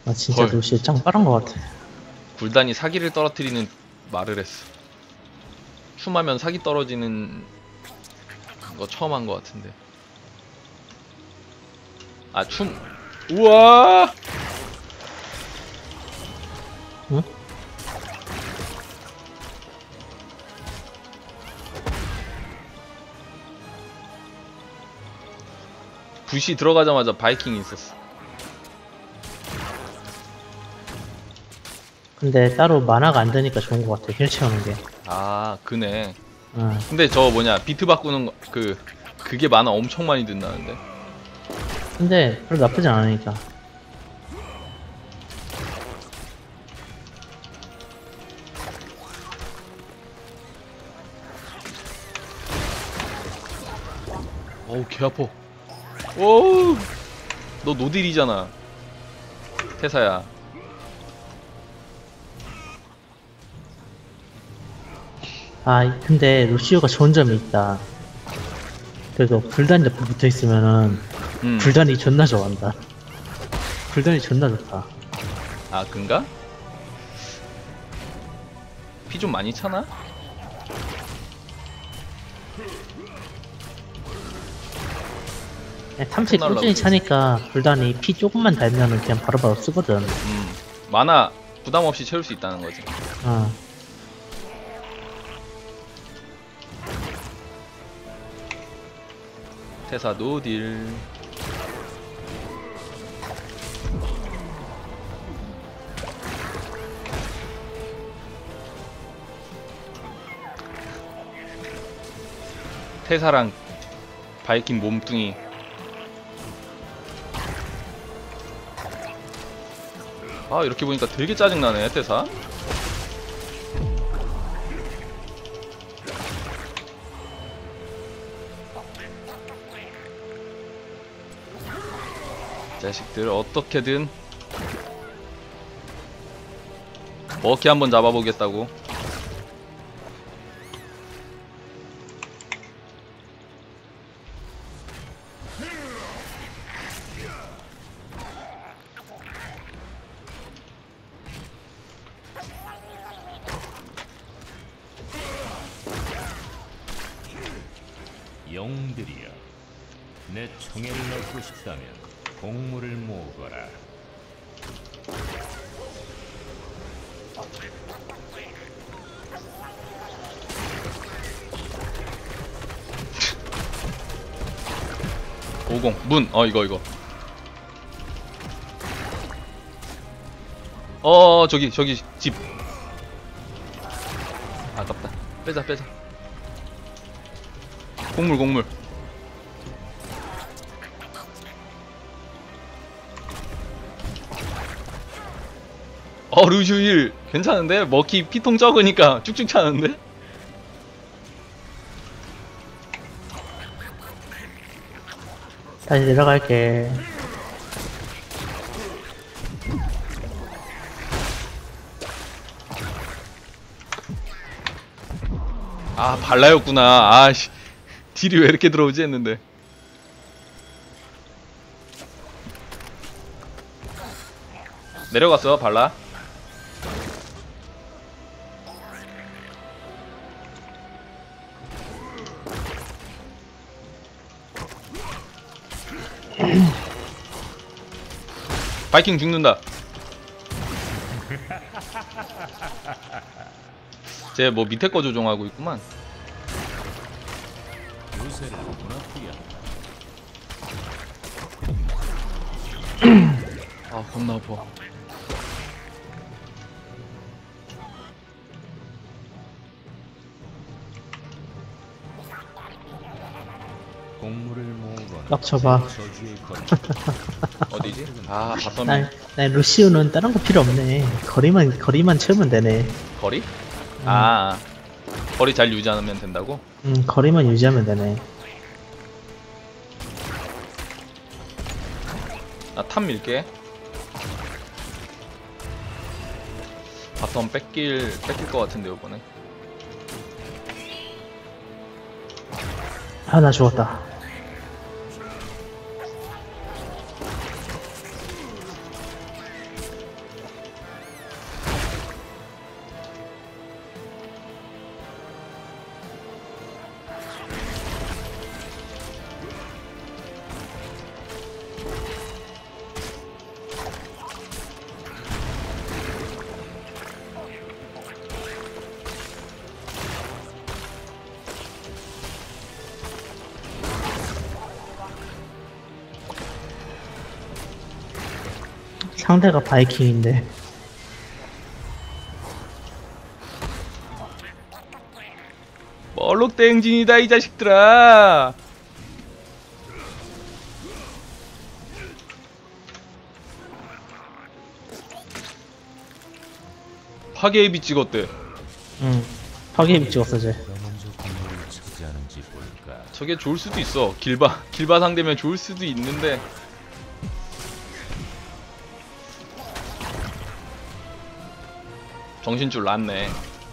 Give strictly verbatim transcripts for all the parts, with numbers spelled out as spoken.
아 진짜 헐. 루시오 짱 빠른 것 같아. 굴단이 사기를 떨어뜨리는 말을 했어. 춤하면 사기 떨어지는 거 처음 한 거 같은데. 아, 춤. 우와! 응? 붓이 들어가자마자 바이킹이 있었어. 근데 따로 만화가 안 되니까 좋은 것 같아. 힐 채우는 게. 아, 그네. 응. 근데 저 뭐냐, 비트 바꾸는 거, 그, 그게 만화 엄청 많이 든다는데? 근데 별로 나쁘진 않으니까. 어우, 개 아파. 오우! 너 노딜이잖아. 태사야. 아 근데 루시오가 좋은 점이 있다. 그래도 불단 옆에 붙어 있으면은 음. 불단이 존나 좋아한다. 불단이 존나 좋다. 아, 그런가? 피 좀 많이 차나? 그냥 탐치 날라오고 꾸준히 있어. 차니까 불단이 피 조금만 달면은 그냥 바로바로 쓰거든. 음. 만화 부담 없이 채울 수 있다는 거지. 어. 태사 노딜. 태사랑 바이킹 몸뚱이. 아, 이렇게 보니까 되게 짜증나네, 태사. 자식들 어떻게든 먹기 한번 잡아보겠다고. 영웅들이여, 내 총애를 얻고 싶다면 공물을 모으거라. 오공 문. 어, 이거 이거. 어, 저기 저기 집. 아깝다. 빼자 빼자. 곡물 곡물. 어, 루슈일 괜찮은데? 먹기 피통 적으니까 쭉쭉 차는데? 다시 내려갈게. 아, 발라였구나. 아씨, 딜이 왜 이렇게 들어오지 했는데. 내려갔어 발라. 바이킹 죽는다. 쟤 뭐 밑에 거 조종하고 있구만. 요새를 무너뜨려. 아, 겁나 아파. 공물을 모으거나. 딱 쳐봐. 저주의 거리. 어디지? 아, 바텀이. 난, 난 루시오는 다른 거 필요 없네. 거리만 거리만 채우면 되네. 거리? 아, 거리 잘 유지하면 된다고? 음 거리만 유지하면 되네. 나 탑 밀게. 바텀 뺏길 뺏길 것 같은데 이번에. 아 나 죽었다. 상대가 바이킹인데. 멀록 대행진이다 이 자식들아. 파괴의 빛 찍었대. 응. 파괴입 찍었어, 쟤. 누가 먼저 공물을 차지하는지 볼까. 저게 좋을 수도 있어. 길바 길바 상대면 좋을 수도 있는데. 정신줄 났네.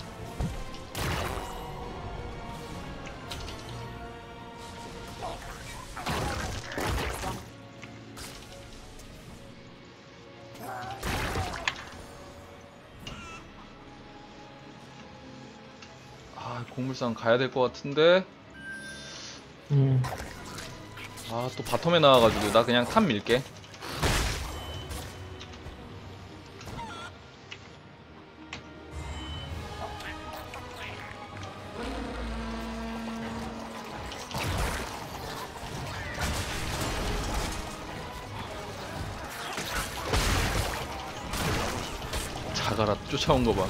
아, 곡물상 가야 될 것 같은데. 응. 아, 또 바텀에 나와가지고 나 그냥 탑 밀게. 자가라 쫓아온 거 봐.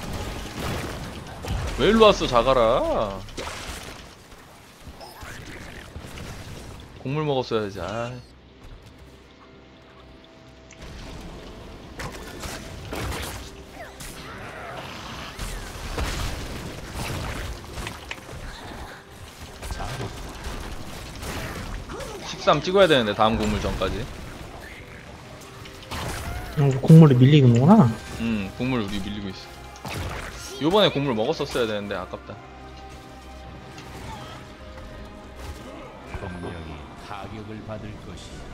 왜 일로 왔어, 자가라? 곡물 먹었어야지. 아. 십삼 찍어야 되는데 다음 곡물 전까지. 응, 곡물이 밀리는구나. 음, 곡물 우리 밀리고 있어. 요번에 곡물 먹었었어야 되는데 아깝다. 분명히 타격을 받을 것이야.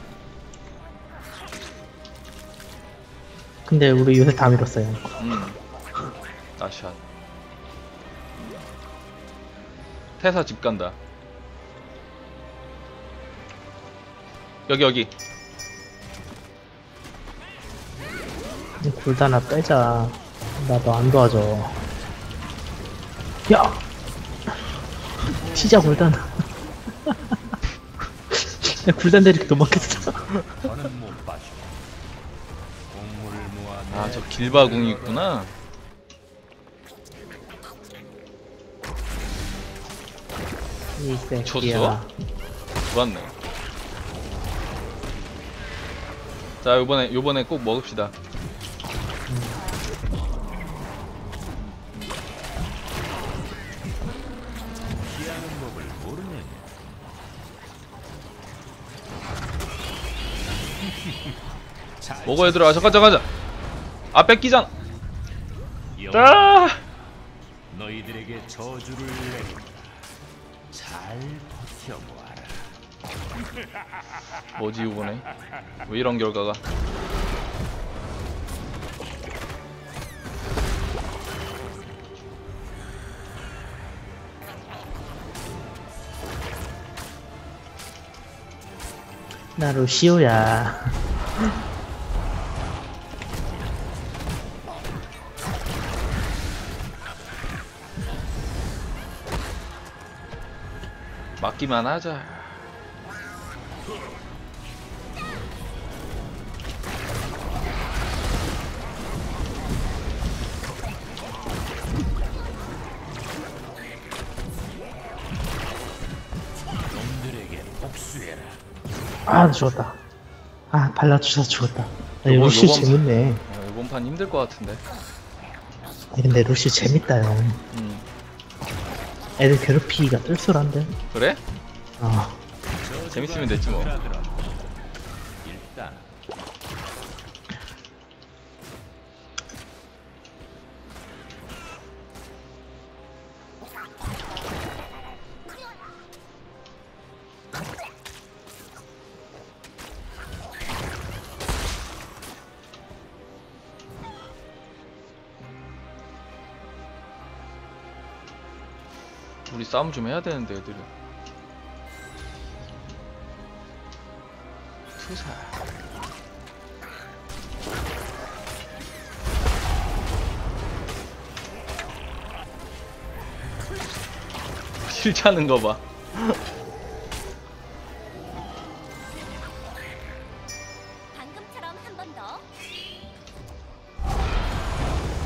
근데 우리 요새 다 밀었어요. 음. 나샷. 태사 집 간다. 여기 여기. 굴다나 빼자. 나도 안 도와줘. 야! 피자 굴다나. 야, 굴단 데리고 도망갔어. 저는 못 봐줘. 공물을 모아. 아, 저 길바궁이 있구나. 이 새끼야. 쳤어? 좋았네. 자, 요번에 요번에 꼭 먹읍시다. 피하는 법을 모르네. 잘 먹어 얘들아. 잠깐 잠깐 잠깐. 아, 뺏기잖아. 영- 아! 너희들에게 저주를 내린다. 잘 버텨보아라. 뭐지 이번에? 왜 이런 결과가? 나 루시오야. 맞기만 하자. 놈들에게 복수해라. 아, 나 죽었다. 아, 발라주셔서 죽었다. 아니, 요번- 루시오 요번- 재밌네. 야, 이번 판 힘들 것 같은데. 아니, 근데 루시오 재밌다, 형. 음. 애들 괴롭히기가 뜰쏠한데? 그래? 어. 재밌으면 됐지 뭐. 일단 우리 싸움 좀 해야 되는데 애들은. 투사. 실차는 거 봐. 방금처럼 한 번 더.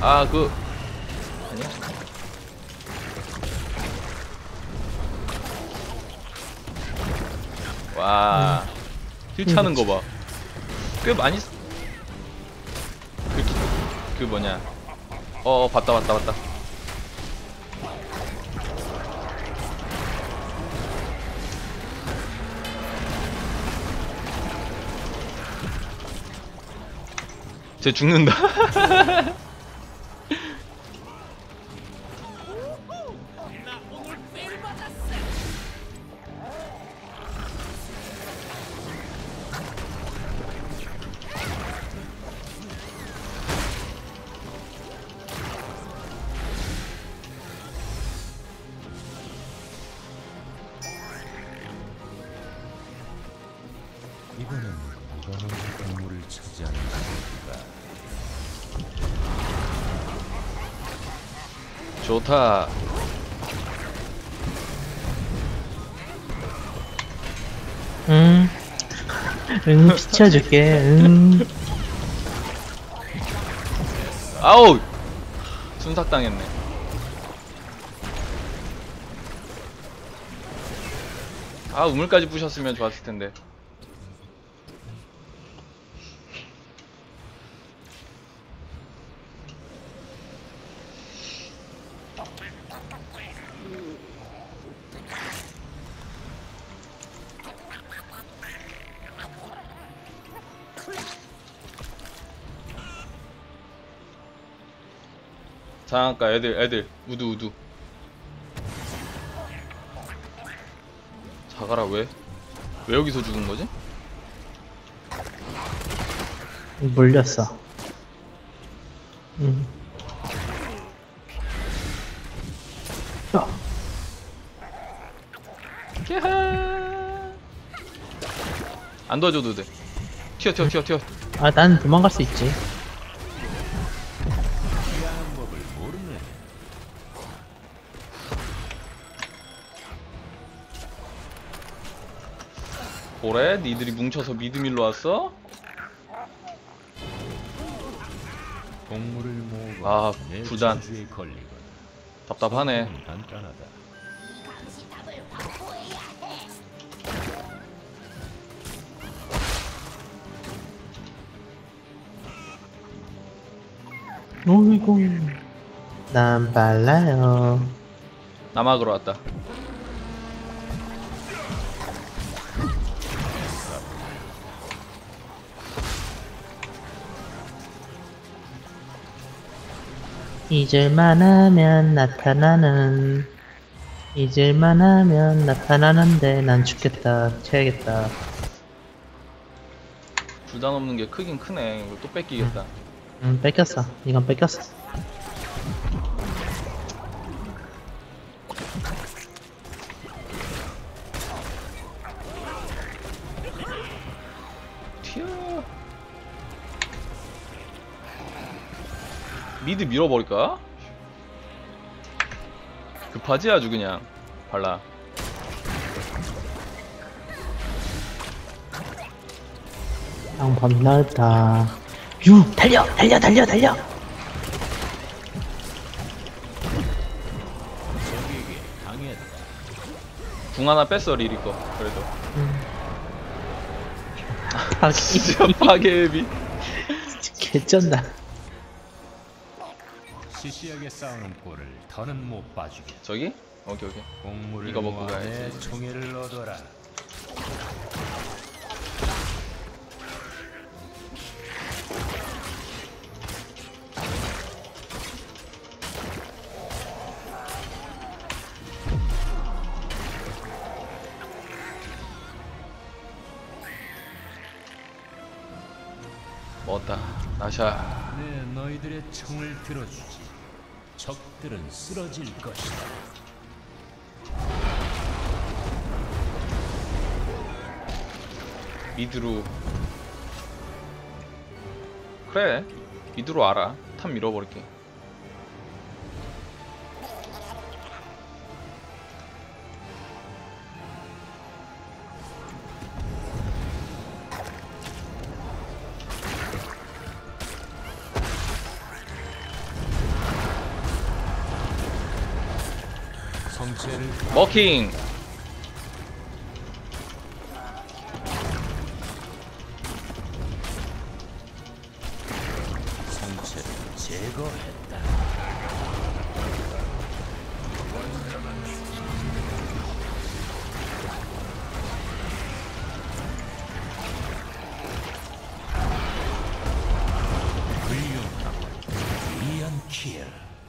아, 그 아니야. 와, 힐 차는 거 봐. 꽤 많이 쓰- 그, 그 뭐냐. 어, 봤다, 봤다, 봤다. 쟤 죽는다. 이번엔 누가 먼저 동물을 차지하는 것인가? 좋다. 응. 응, 비춰줄게. 응. 아우! 순삭당했네. 아, 우물까지 부셨으면 좋았을 텐데. 장학가 애들 애들 우두 우두. 자가라. 왜? 왜 여기서 죽은 거지? 몰렸어. 응. 야, 야하. 안 도와줘도 돼. 튀어 튀어 튀어 튀어. 아, 난 도망갈 수 있지. 피하는 법을 모르네. 뭐래? 니들이 뭉쳐서 미드밀로 왔어? 동물을 모으고 아, 내 구단. 저주에 걸리거나 답답하네. 성품은 간단하다. 어이구. 난 빨라요. 남학으로 왔다. 잊을만 하면 나타나는. 잊을만 하면 나타나는데 난 죽겠다. 쳐야겠다. 불단 없는 게 크긴 크네. 이거 또 뺏기겠다. 응, 뺏겼어. 이건 뺏겼어. 튀어. 미드 밀어버릴까? 급하지 아주 그냥. 발라. 방법이 넓다. 유! 달려! 달려! 달려! 달려! 적에게 강했다. 궁 하나 뺐어 리리 거. 그래도. 아, 진짜 파괴비. 개쩐다. 시시하게 싸우는 꼴을 더는 못 봐주게. 저기? 오케이 오케이. 공물을 이거 먹고 모아 가야지. 내 총애를 얻어라. 먹었다. 나샤. 내 너희들의 총을 들어주지. 적들은 쓰러질 것이다. 미드로. 그래. 미드로 알아. 탑 밀어버릴게. 상체를 머킹. 상체를 제거했다. 훌륭하고 이연킬.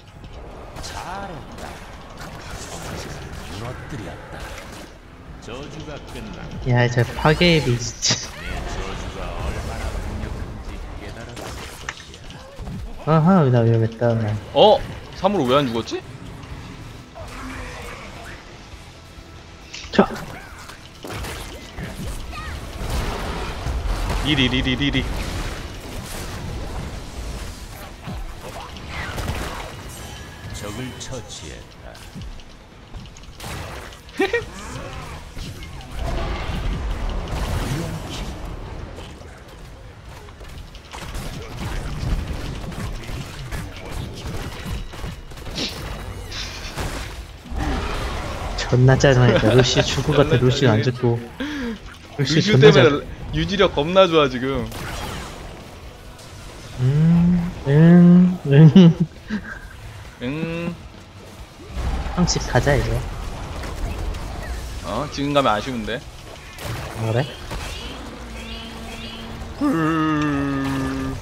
잘했다. 성체를 무너뜨렸다. 저주가 끝난 야, 저 파괴입이 진짜. 내 저주가 얼마나 강력한지 깨달았을 것이야. 아하, 나 위험했다. 어? 삼으로 왜 안 죽었지? 자, 리리리리리리. 적을 처치했다. 존나 짜증나니까. 루시 죽을 것 같아. 루시 안 죽고. 루시 루슈 존나 때문에 잘. 유지력 겁나 좋아 지금. 음, 응, 응. 응. 형식 가자, 이제. 어 지금 가면 아쉬운데. 아, 그래? 훌.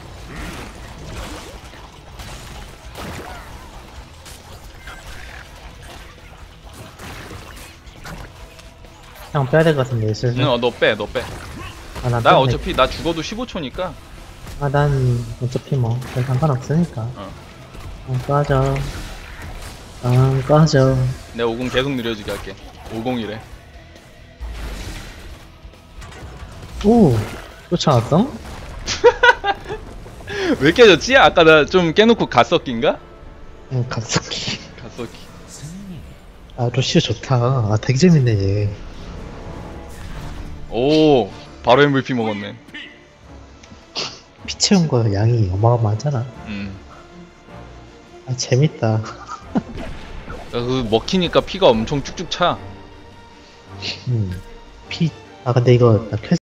형 빼야 될 것 같은데, 슬슬. 응, 어, 너 빼, 너 빼. 아, 난 나 뺐네. 어차피 나 죽어도 십오 초니까. 아, 난 어차피 뭐, 별 상관없으니까. 어. 어, 꺼져. 아, 꺼져. 내가 오공 계속 느려지게 할게. 오공이래. 오! 쫓아왔어? 왜 깨졌지? 아까 나 좀 깨놓고 갔었긴가? 응, 갑자기. 갔었기. 승리. 아, 루시오 좋다. 아, 되게 재밌네, 얘. 오, 바로 엠브이피 먹었네. 피 채운 거 양이 어마어마하잖아. 음. 아, 재밌다. 그 먹히니까 피가 엄청 쭉쭉 차. 음. 피, 아, 근데 이거, 나 퀘,